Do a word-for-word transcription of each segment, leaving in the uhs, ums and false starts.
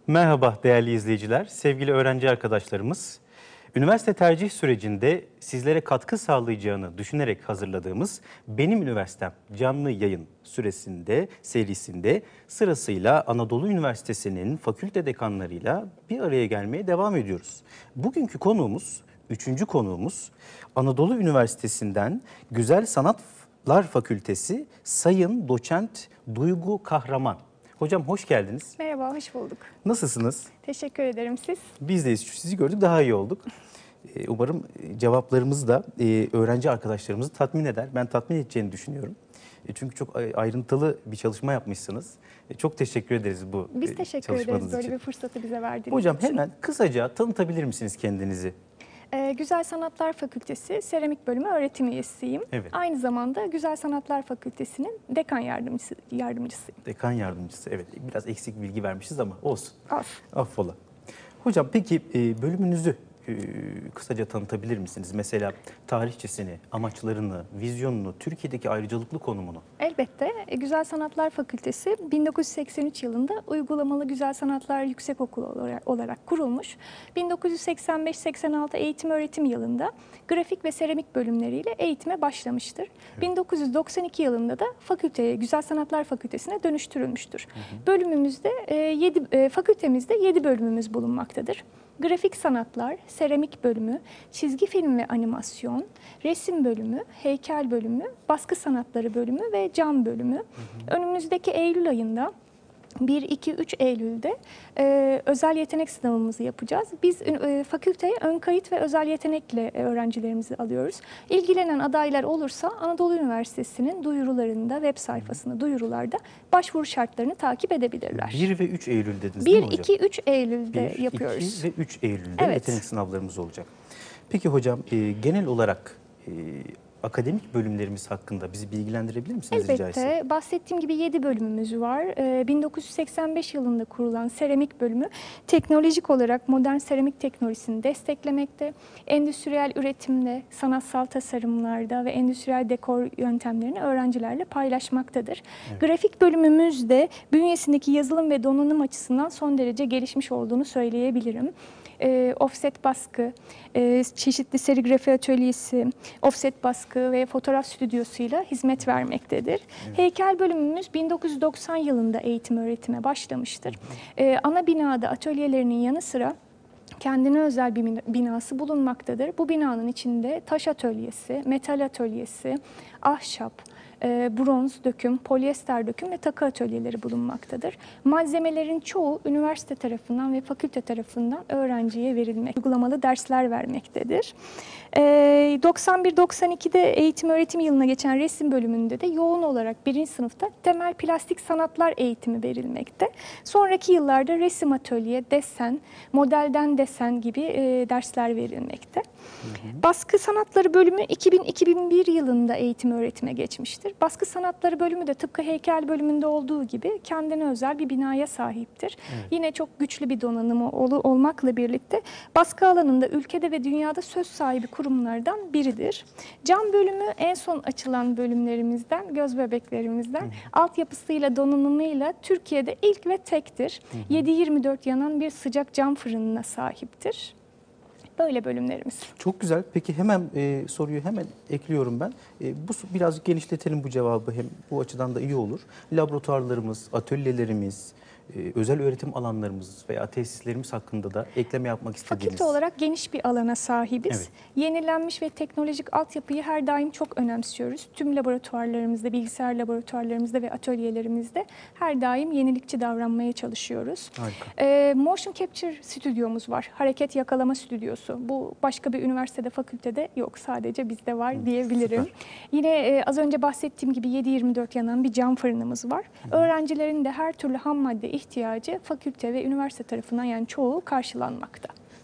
Merhaba değerli izleyiciler, sevgili öğrenci arkadaşlarımız. Üniversite tercih sürecinde sizlere katkı sağlayacağını düşünerek hazırladığımız Benim Üniversitem canlı yayın süresinde, serisinde sırasıyla Anadolu Üniversitesi'nin fakülte dekanlarıyla bir araya gelmeye devam ediyoruz. Bugünkü konuğumuz, üçüncü konuğumuz Anadolu Üniversitesi'nden Güzel Sanatlar Fakültesi Sayın Doçent Duygu Kahraman. Hocam hoş geldiniz. Merhaba, hoş bulduk. Nasılsınız? Teşekkür ederim, siz? Biz de sizi gördük, daha iyi olduk. Umarım cevaplarımız da öğrenci arkadaşlarımızı tatmin eder. Ben tatmin edeceğini düşünüyorum. Çünkü çok ayrıntılı bir çalışma yapmışsınız. Çok teşekkür ederiz bu Biz teşekkür ederiz böyle bir fırsatı bize verdiğiniz Hocam için. hemen kısaca tanıtabilir misiniz kendinizi? Ee, Güzel Sanatlar Fakültesi Seramik Bölümü öğretim üyesiyim. Evet. Aynı zamanda Güzel Sanatlar Fakültesi'nin dekan yardımcısı, yardımcısıyım. Dekan yardımcısı, evet. Biraz eksik bilgi vermişiz ama olsun. Af. Affola. Hocam peki bölümünüzü kısaca tanıtabilir misiniz? Mesela tarihçesini, amaçlarını, vizyonunu, Türkiye'deki ayrıcalıklı konumunu. Elbette. Güzel Sanatlar Fakültesi bin dokuz yüz seksen üç yılında Uygulamalı Güzel Sanatlar Yüksekokulu olarak kurulmuş. bin dokuz yüz seksen beş seksen altı eğitim öğretim yılında grafik ve seramik bölümleriyle eğitime başlamıştır. Evet. bin dokuz yüz doksan iki yılında da fakülteye, Güzel Sanatlar Fakültesi'ne dönüştürülmüştür. Hı hı. Bölümümüzde yedi, fakültemizde yedi bölümümüz bulunmaktadır. Grafik sanatlar, seramik bölümü, çizgi film ve animasyon, resim bölümü, heykel bölümü, baskı sanatları bölümü ve cam bölümü. Hı hı. Önümüzdeki Eylül ayında bir iki üç Eylül'de e, özel yetenek sınavımızı yapacağız. Biz e, fakülteye ön kayıt ve özel yetenekle e, öğrencilerimizi alıyoruz. İlgilenen adaylar olursa Anadolu Üniversitesi'nin duyurularında, web sayfasında, duyurularda başvuru şartlarını takip edebilirler. bir ve üç Eylül dediniz değil mi hocam? bir iki üç Eylül'de bir, yapıyoruz. iki ve üç Eylül'de evet. yetenek sınavlarımız olacak. Peki hocam e, genel olarak e, akademik bölümlerimiz hakkında bizi bilgilendirebilir misiniz Elbette. rica etsem? Elbette. Bahsettiğim gibi yedi bölümümüz var. Ee, bin dokuz yüz seksen beş yılında kurulan seramik bölümü teknolojik olarak modern seramik teknolojisini desteklemekte. Endüstriyel üretimde, sanatsal tasarımlarda ve endüstriyel dekor yöntemlerini öğrencilerle paylaşmaktadır. Evet. Grafik bölümümüz de bünyesindeki yazılım ve donanım açısından son derece gelişmiş olduğunu söyleyebilirim. E, offset baskı, e, çeşitli serigrafi atölyesi, offset baskı ve fotoğraf stüdyosuyla hizmet vermektedir. Evet. Heykel bölümümüz bin dokuz yüz doksan yılında eğitim öğretime başlamıştır. E, ana binada atölyelerinin yanı sıra kendine özel bir binası bulunmaktadır. Bu binanın içinde taş atölyesi, metal atölyesi, ahşap, E, bronz döküm, polyester döküm ve takı atölyeleri bulunmaktadır. Malzemelerin çoğu üniversite tarafından ve fakülte tarafından öğrenciye verilmek, uygulamalı dersler vermektedir. E, doksan bir doksan ikide eğitim öğretim yılına geçen resim bölümünde de yoğun olarak birinci sınıfta temel plastik sanatlar eğitimi verilmekte. Sonraki yıllarda resim atölye, desen, modelden desen gibi e, dersler verilmekte. Hı hı. Baskı sanatları bölümü iki bin iki bin bir yılında eğitim öğretime geçmiştir. Baskı sanatları bölümü de tıpkı heykel bölümünde olduğu gibi kendine özel bir binaya sahiptir. Evet. Yine çok güçlü bir donanımı ol olmakla birlikte baskı alanında ülkede ve dünyada söz sahibi kurumlardan biridir. Cam bölümü en son açılan bölümlerimizden, göz bebeklerimizden, hı hı. altyapısıyla, donanımıyla Türkiye'de ilk ve tektir. yedi yirmi dört yanan bir sıcak cam fırınına sahiptir. Böyle bölümlerimiz. Çok güzel. Peki hemen e, soruyu hemen ekliyorum ben. E, bu birazcık genişletelim bu cevabı, hem bu açıdan da iyi olur. Laboratuvarlarımız, atölyelerimiz, e, özel öğretim alanlarımız veya tesislerimiz hakkında da ekleme yapmak istediğiniz. Fakülte olarak geniş bir alana sahibiz. Evet. Yenilenmiş ve teknolojik altyapıyı her daim çok önemsiyoruz. Tüm laboratuvarlarımızda, bilgisayar laboratuvarlarımızda ve atölyelerimizde her daim yenilikçi davranmaya çalışıyoruz. Harika. E, motion Capture stüdyomuz var. Hareket yakalama stüdyosu. Bu başka bir üniversitede, fakültede yok. Sadece bizde var Hı, diyebilirim. Süper. Yine e, az önce bahsettiğim gibi yedi yirmi dört yanan bir cam fırınımız var. Hı. Öğrencilerin de her türlü ham madde ihtiyacı fakülte ve üniversite tarafından, yani çoğu karşılanmakta.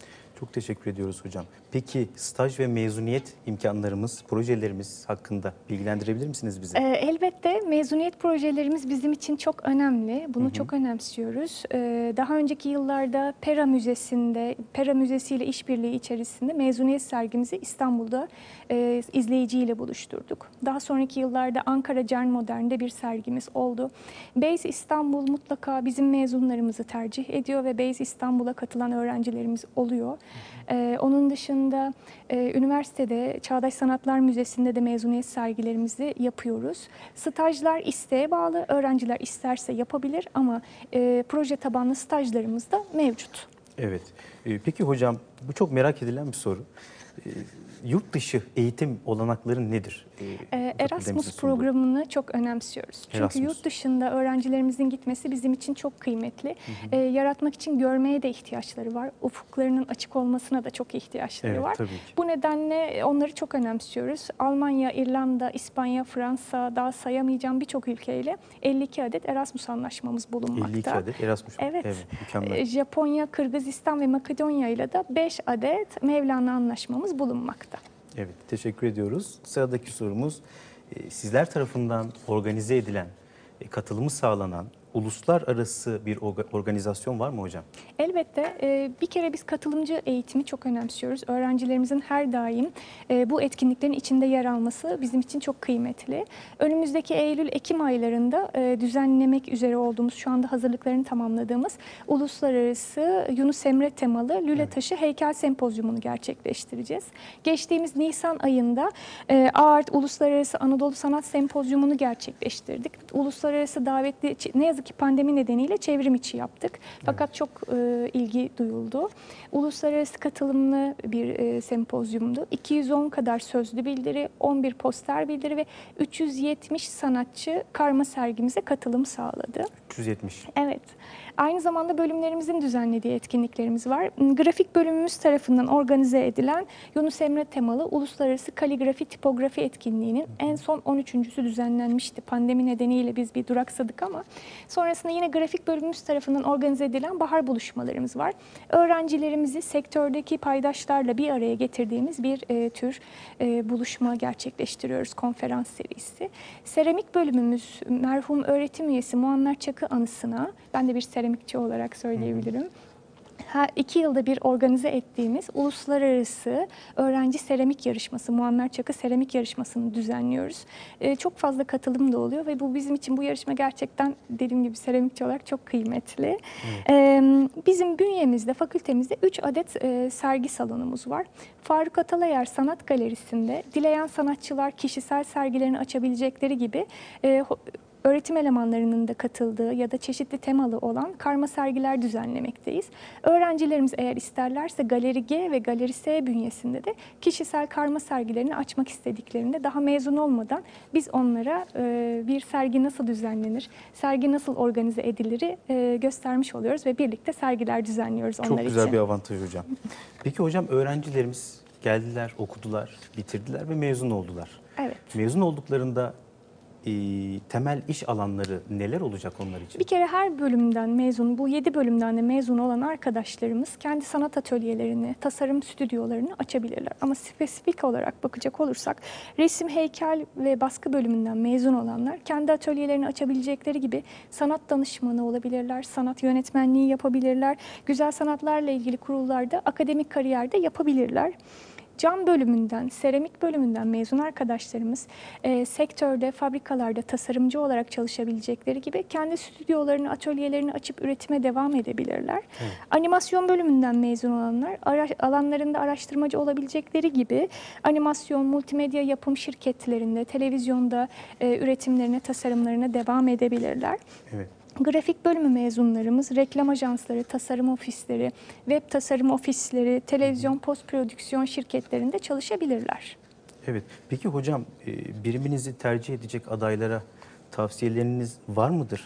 Çok teşekkür ediyoruz hocam. Peki staj ve mezuniyet imkanlarımız, projelerimiz hakkında bilgilendirebilir misiniz bizi? Ee, elbette mezuniyet projelerimiz bizim için çok önemli. Bunu Hı hı. çok önemsiyoruz. Ee, daha önceki yıllarda Pera Müzesi'nde, Pera Müzesi ile işbirliği içerisinde mezuniyet sergimizi İstanbul'da e, izleyiciyle buluşturduk. Daha sonraki yıllarda Ankara Cern Modern'de bir sergimiz oldu. Base İstanbul mutlaka bizim mezunlarımızı tercih ediyor ve Base İstanbul'a katılan öğrencilerimiz oluyor. Ee, onun dışında e, üniversitede Çağdaş Sanatlar Müzesi'nde de mezuniyet sergilerimizi yapıyoruz. Stajlar isteğe bağlı, öğrenciler isterse yapabilir ama e, proje tabanlı stajlarımız da mevcut. Evet. Ee, Peki hocam, bu çok merak edilen bir soru. Ee, Yurt dışı eğitim olanakları nedir? Ee, Ee, fakültemizin Erasmus sunduğu. programını çok önemsiyoruz. Çünkü Erasmus. yurt dışında öğrencilerimizin gitmesi bizim için çok kıymetli. Ee, yaratmak için görmeye de ihtiyaçları var. Ufuklarının açık olmasına da çok ihtiyaçları Evet, var. tabii ki. Bu nedenle onları çok önemsiyoruz. Almanya, İrlanda, İspanya, Fransa, daha sayamayacağım birçok ülkeyle elli iki adet Erasmus anlaşmamız bulunmakta. elli iki adet Erasmus. Evet. mükemmel. Ee, Japonya, Kırgızistan ve Makedonya ile de beş adet Mevlana anlaşmamız bulunmakta. Evet, teşekkür ediyoruz. Sıradaki sorumuz, e, sizler tarafından organize edilen, e, katılımı sağlanan uluslararası bir orga- organizasyon var mı hocam? Elbette e, bir kere biz katılımcı eğitimi çok önemsiyoruz. Öğrencilerimizin her daim e, bu etkinliklerin içinde yer alması bizim için çok kıymetli. Önümüzdeki Eylül-Ekim aylarında e, düzenlemek üzere olduğumuz, şu anda hazırlıklarını tamamladığımız Uluslararası Yunus Emre temalı Lüle Taşı Heykel Sempozyumunu gerçekleştireceğiz. Geçtiğimiz Nisan ayında e, AART Uluslararası Anadolu Sanat Sempozyumunu gerçekleştirdik. Uluslararası davetli, ne yazık ki pandemi nedeniyle çevrim içi yaptık. Fakat çok e, ilgi duyuldu. Uluslararası katılımlı bir e, sempozyumdu. iki yüz on kadar sözlü bildiri, on bir poster bildiri ve üç yüz yetmiş sanatçı karma sergimize katılım sağladı. üç yüz yetmiş. Evet. Aynı zamanda bölümlerimizin düzenlediği etkinliklerimiz var. Grafik bölümümüz tarafından organize edilen Yunus Emre temalı Uluslararası Kaligrafi Tipografi etkinliğinin en son on üçüncüsü düzenlenmişti. Pandemi nedeniyle biz bir duraksadık ama sonrasında yine grafik bölümümüz tarafından organize edilen bahar buluşmalarımız var. Öğrencilerimizi sektördeki paydaşlarla bir araya getirdiğimiz bir e, tür e, buluşma gerçekleştiriyoruz, konferans serisi. Seramik bölümümüz merhum öğretim üyesi Muammer Çakı anısına, ben de bir seramikçi olarak söyleyebilirim. Her iki yılda bir organize ettiğimiz uluslararası öğrenci seramik yarışması, Muammer Çakı seramik yarışmasını düzenliyoruz. Ee, çok fazla katılım da oluyor ve bu bizim için, bu yarışma gerçekten dediğim gibi seramikçi olarak çok kıymetli. Evet. Ee, bizim bünyemizde, fakültemizde üç adet e, sergi salonumuz var. Faruk Atalayer Sanat Galerisi'nde dileyen sanatçılar kişisel sergilerini açabilecekleri gibi e, öğretim elemanlarının da katıldığı ya da çeşitli temalı olan karma sergiler düzenlemekteyiz. Öğrencilerimiz eğer isterlerse Galeri G ve Galeri S bünyesinde de kişisel karma sergilerini açmak istediklerinde, daha mezun olmadan biz onlara e, bir sergi nasıl düzenlenir, sergi nasıl organize edilir e, göstermiş oluyoruz ve birlikte sergiler düzenliyoruz onlar için. Çok güzel bir avantaj hocam. Peki hocam, öğrencilerimiz geldiler, okudular, bitirdiler ve mezun oldular. Evet. Mezun olduklarında e, temel iş alanları neler olacak onlar için? Bir kere her bölümden mezun, bu yedi bölümden de mezun olan arkadaşlarımız kendi sanat atölyelerini, tasarım stüdyolarını açabilirler. Ama spesifik olarak bakacak olursak resim, heykel ve baskı bölümünden mezun olanlar kendi atölyelerini açabilecekleri gibi sanat danışmanı olabilirler, sanat yönetmenliği yapabilirler, güzel sanatlarla ilgili kurullarda akademik kariyerde yapabilirler. Cam bölümünden, seramik bölümünden mezun arkadaşlarımız e, sektörde, fabrikalarda tasarımcı olarak çalışabilecekleri gibi kendi stüdyolarını, atölyelerini açıp üretime devam edebilirler. Evet. Animasyon bölümünden mezun olanlar ara, alanlarında araştırmacı olabilecekleri gibi animasyon, multimedya yapım şirketlerinde, televizyonda e, üretimlerine, tasarımlarına devam edebilirler. Evet. Grafik bölümü mezunlarımız reklam ajansları, tasarım ofisleri, web tasarım ofisleri, televizyon post prodüksiyon şirketlerinde çalışabilirler. Evet. Peki hocam, biriminizi tercih edecek adaylara tavsiyeleriniz var mıdır?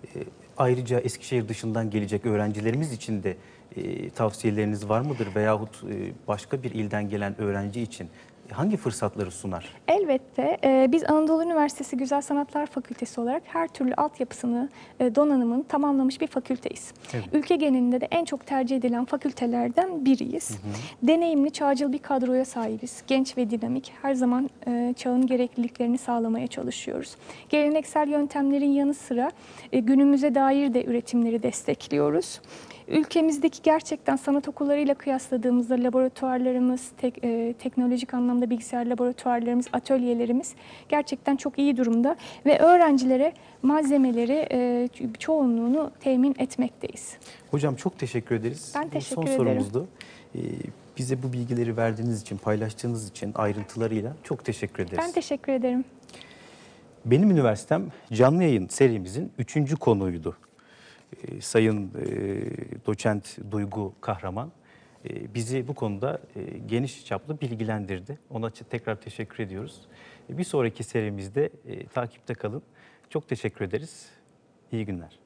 Ayrıca Eskişehir dışından gelecek öğrencilerimiz için de tavsiyeleriniz var mıdır? Veyahut başka bir ilden gelen öğrenci için hangi fırsatları sunar? Elbette e, biz Anadolu Üniversitesi Güzel Sanatlar Fakültesi olarak her türlü altyapısını, e, donanımını tamamlamış bir fakülteyiz. Evet. Ülke genelinde de en çok tercih edilen fakültelerden biriyiz. Hı hı. Deneyimli, çağcıl bir kadroya sahibiz. Genç ve dinamik, her zaman e, çağın gerekliliklerini sağlamaya çalışıyoruz. Geleneksel yöntemlerin yanı sıra e, günümüze dair de üretimleri destekliyoruz. Ülkemizdeki gerçekten sanat okullarıyla kıyasladığımızda laboratuvarlarımız, tek, e, teknolojik anlamda bilgisayar laboratuvarlarımız, atölyelerimiz gerçekten çok iyi durumda ve öğrencilere malzemeleri e, çoğunluğunu temin etmekteyiz. Hocam çok teşekkür ederiz. Ben Bu teşekkür son ederim. sorumuzdu. Ee, bize bu bilgileri verdiğiniz için, paylaştığınız için ayrıntılarıyla çok teşekkür ederiz. Ben teşekkür ederim. Benim Üniversitem canlı yayın serimizin üçüncü konuğuydu. Ee, Sayın e, Doçent Duygu Kahraman e, bizi bu konuda e, geniş çaplı bilgilendirdi. Ona tekrar teşekkür ediyoruz. E, bir sonraki serimizde e, takipte kalın. Çok teşekkür ederiz. İyi günler.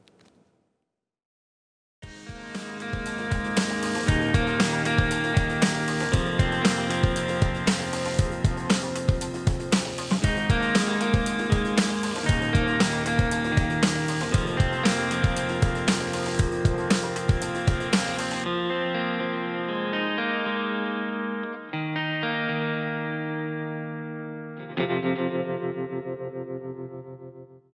Müzik